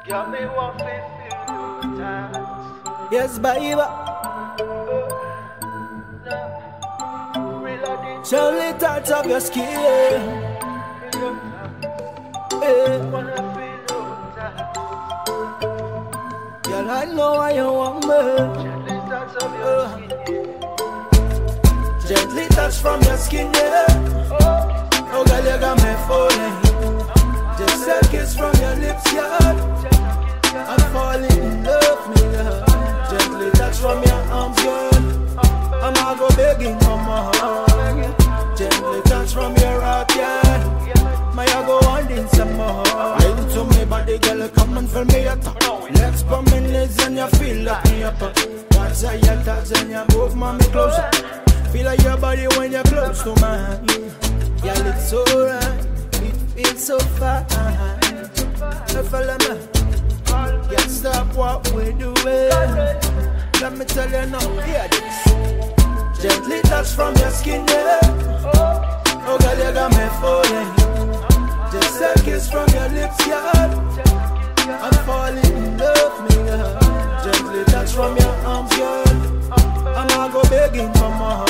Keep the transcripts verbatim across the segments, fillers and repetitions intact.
Girl, me want to feel you touch. Yes, baby. Gently touch up your skin. Hey. Girl, I know why you want me. Gently touch up your skin. Gently touch from your skin, yeah. Oh, girl, you got me falling. Just a kiss from your lips, yeah. I'm falling in love, me love. Gently touch from your arms, girl. I'ma go begging for more. Gently touch from your heart, yeah. May I go on in some more. Into me body, girl, come and feel me at all. Legs for me knees and you feel like me up. Once I your touch and you move, mommy, closer. Feel like your body when you're close to mine. Girl, it's so right. It feels so fine. Now follow me. Can't stop what we're doing. Let me tell you now, hear this. Gently touch from your skin, yeah. Oh girl, you got me falling. Just a kiss from your lips, yeah. I'm falling in love, me, yeah. Gently touch from your arms, girl. I'ma go begging for more.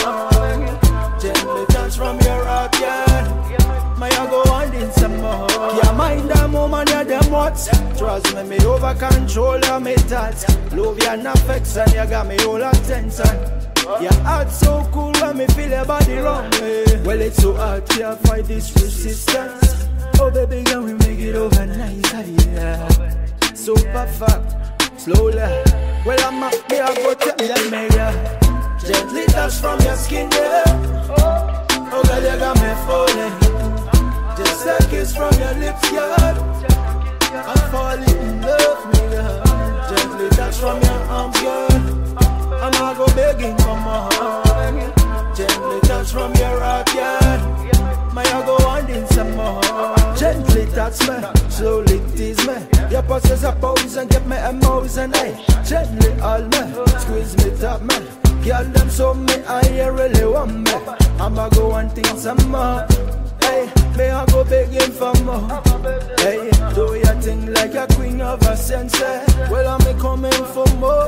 Gently touch from your heart, yeah. May I go on in some more. Yeah, mind that moment, yeah, them what's. Trust me, me over control of me thoughts. Love you and affection, you got me all attention. Your heart so cool when me feel your body wrong way. Well, it's so hard to fight this resistance. Oh baby, can we make it overnight? Yeah. So perfect, slowly. Well, I'm up here, I go tell them, yeah. Gently touch from your skin, yeah. Oh girl, you got me falling. Just a kiss from your lips, yeah. I'm falling in love, me, yeah. Gently touch from your arms, girl. I'ma go begging for more. Gently touch from your heart, yeah. May I go on in some more. Gently touch me, slowly tease me. Your pulses are pose and get me emotion, eh. Gently hold me, squeeze me, tap me. Girl, them so me, I really want me. I'ma go on things some more. Hey, may I go begging for more. Hey, do your thing like a queen of a sensei. Well, I'm coming for more.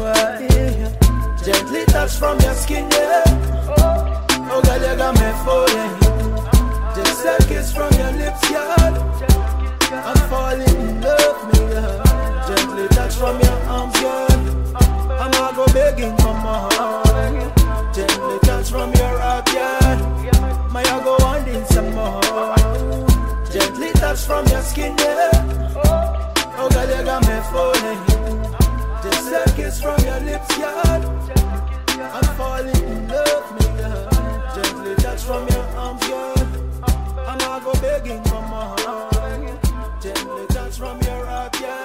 Yeah. Gently touch from your skin, yeah. Oh girl, you got me falling. Just a kiss from your lips, yeah. I'm falling in love, me, yeah. Gently touch from your arms, girl. I'ma go begging for more. Gently touch from your heart, yeah. May I go on in some more. Gently touch from your skin, yeah. Oh girl, you got me falling. Just a kiss from your lips, yeah. I'm falling in love, me, yeah. Gently touch from your arms, girl. I'ma go begging for more. Gently touch from your heart, yeah.